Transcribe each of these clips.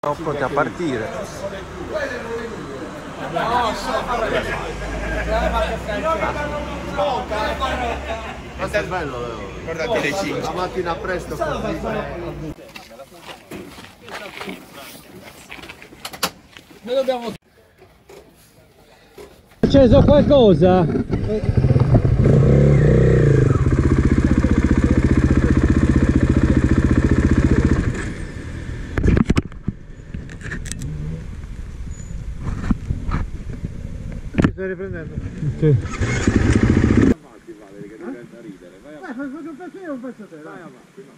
Siamo pronti a partire. Questo è bello, guardate le 5. La mattina presto così. Noi dobbiamo... È acceso qualcosa? Stai riprendendo? Ok. Avanti, Valerio, che diventa ridere. Vai avanti. Faccio un pezzo io, un pezzo te. Vai avanti, vai.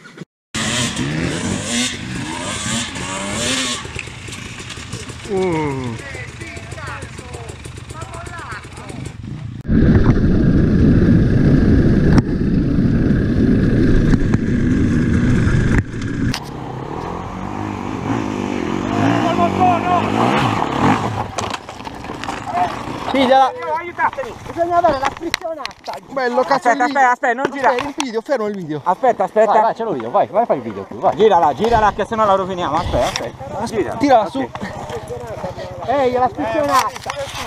Pigliala! Aiutatemi! Bisogna avere la friccionata! Bello, cazzo! Aspetta, non gira! Il video, fermo il video! Aspetta! Vai, ce l'ho io, vai, fai il video tu, vai! Girala, che sennò la roviniamo, aspetta! Gira! Tirala su! Ehi, la friccionata!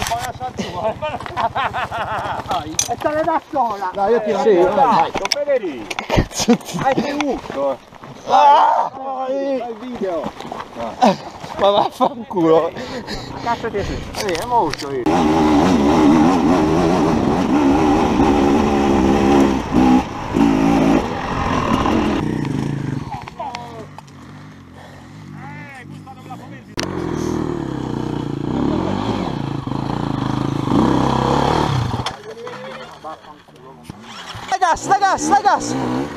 E sta da sola! Dai, io tiro! Sì, Dai, non vederi! Hai tenuto! Fai il video! Ma vaffanculo! Cazzo ti è successo? È molto io! Dai gas!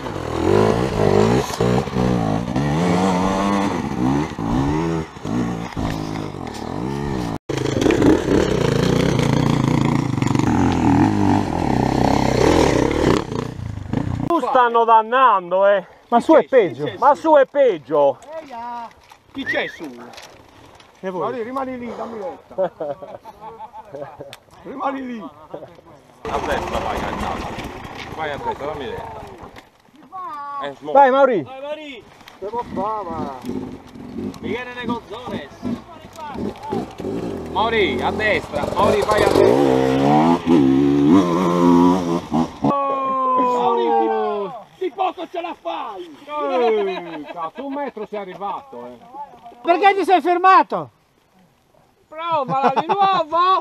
Stanno dannando, Ma su è peggio! Ma su è peggio! Chi c'è su? E voi? Rimani lì, dammi retta. Rimani lì. A destra vai, vai a destra, dammi retta. Vai Mauri! Vai Mari! Devo fama. Viene Gonzales. Mauri, a destra. Mauri, vai a destra. Mauri, di poco ce la fai! Cazzo, 1 metro sei arrivato, Perché ti sei fermato? Provala di nuovo!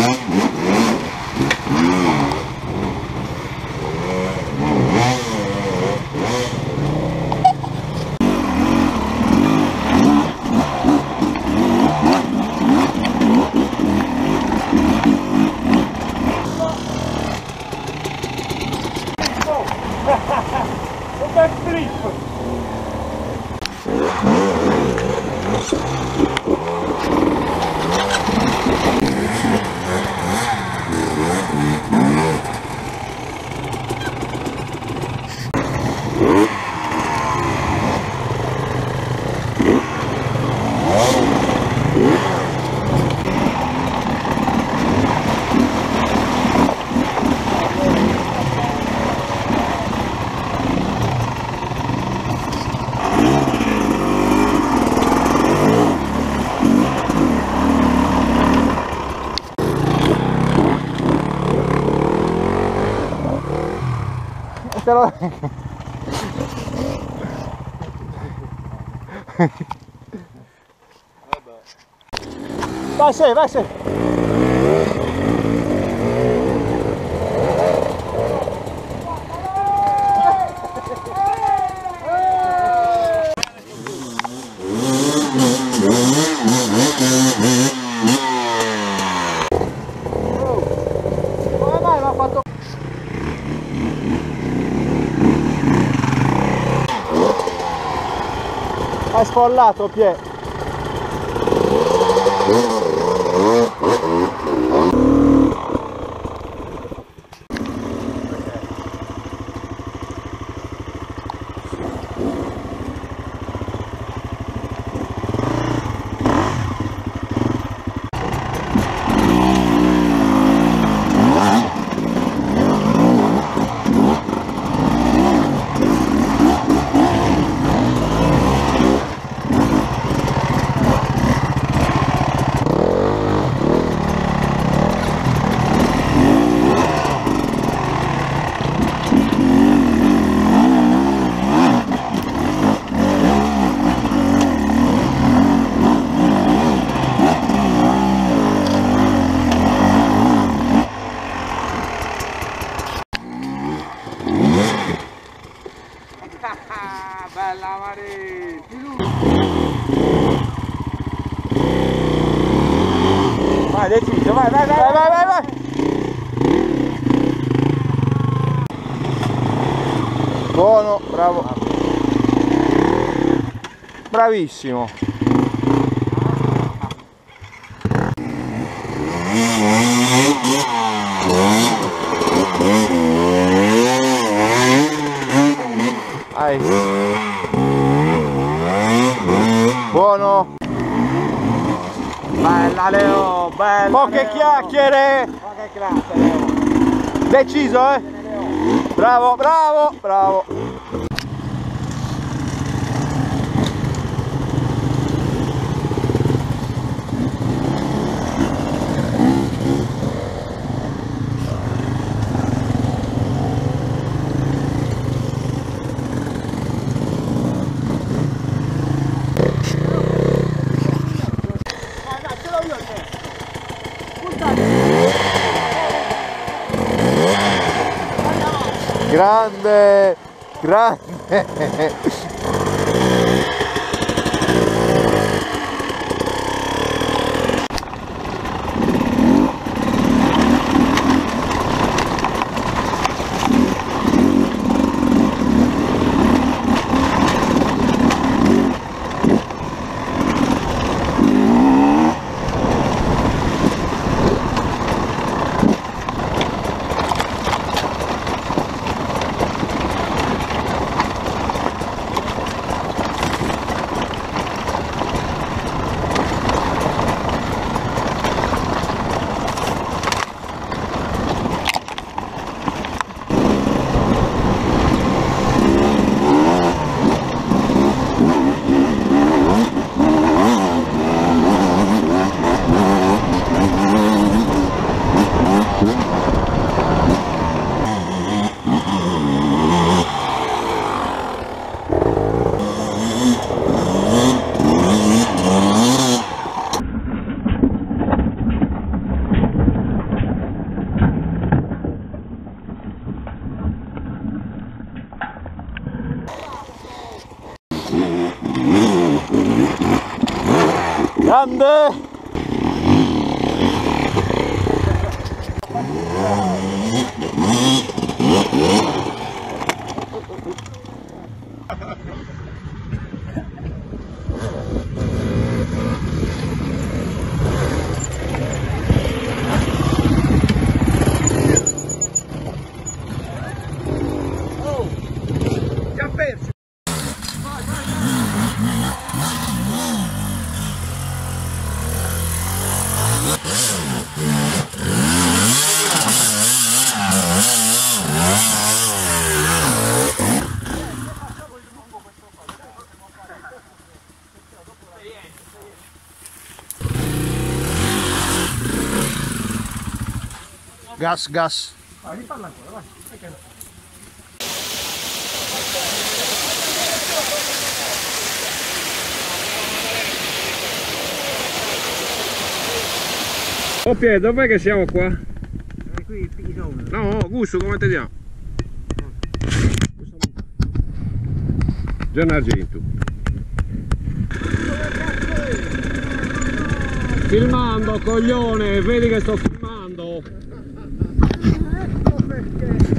Un backflip! Vai sei, vai sei. Come mai mi ha fatto... Hai sfollato, Pie. Bella Mari! Vai, deciso, vai, vai, vai, vai, vai, vai! Buono, bravo! Bravissimo! Vai. Buono! Bella Leo, bella! Poche chiacchiere! Poche chiacchiere Leo! Deciso, eh? Bravo, bravo, bravo! Grande, grande. Grande! Gas, gas. Riparla ancora, vai. Oh Pier, dov'è che siamo qua? Qui il pisone. No, Gusto, come ti diamo? Gianni Argento. Filmando, coglione, vedi che sto filmando. Ecco perché.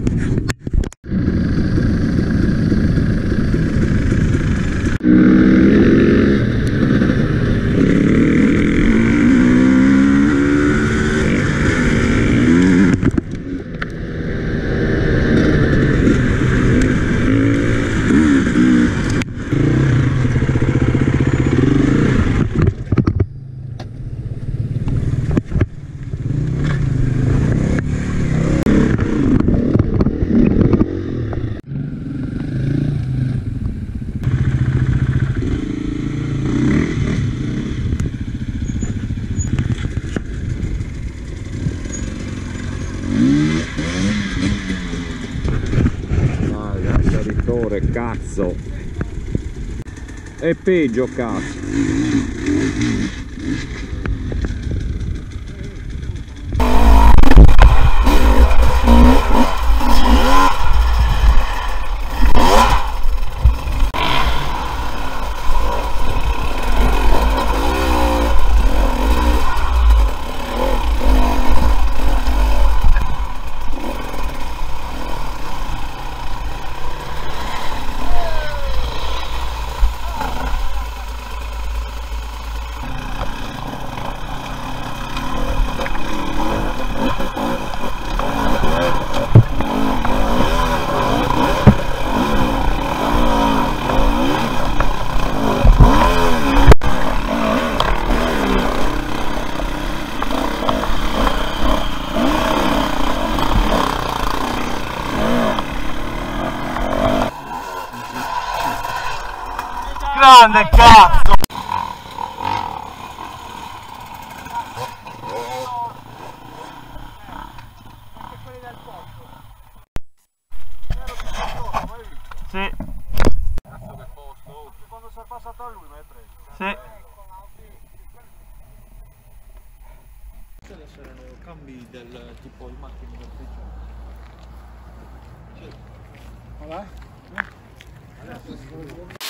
Cazzo, è peggio, cazzo. Grande cazzo! Sì. Quando sei passato a lui mi hai preso. Sì. Adesso erano cambi del tipo il macchina del prigione. Sì. Vabbè.